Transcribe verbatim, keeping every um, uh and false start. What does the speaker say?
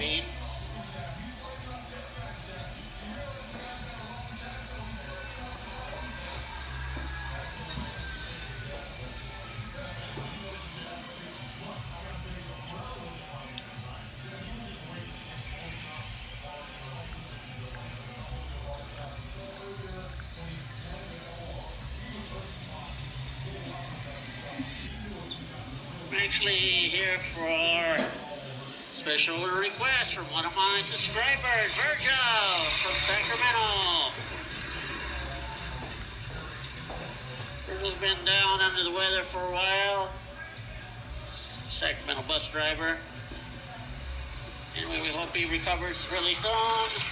speed. I'm actually here for a special request from one of my subscribers, Virgil from Sacramento. Virgil's been down under the weather for a while. Sacramento bus driver. Anyway, we hope he recovers really soon.